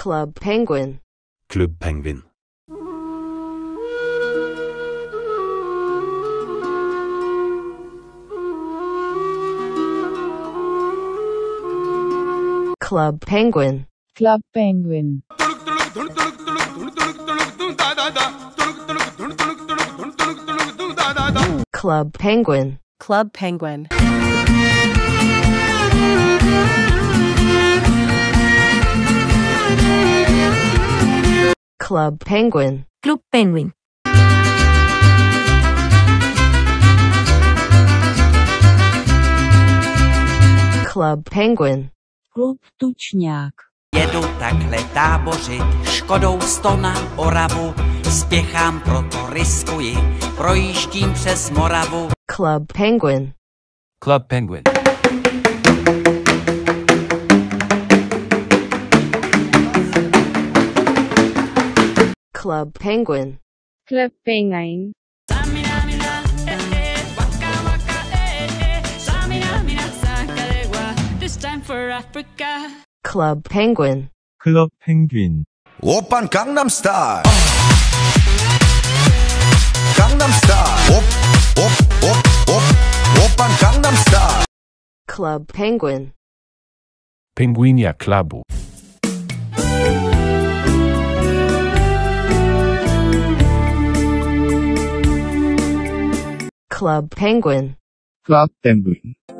Club Penguin. Club Penguin. Club Penguin. Club Penguin. Club Penguin. Club Penguin. Club Penguin. Club Penguin. Club Penguin. Klub Tučňák. Jedu takhle tábořit, Škodou 100 na Oravu, spěchám, proto riskuji, projíždím přes Moravu. Club Penguin. Club Penguin. Club Penguin. Club Penguin. This time for Africa. Club Penguin. 클럽 펭귄. 오빤 강남스타일 강남스타일 오빤 강남스타일 Club Penguin. Penguinia Clubu. Club Penguin. 클럽 펭귄.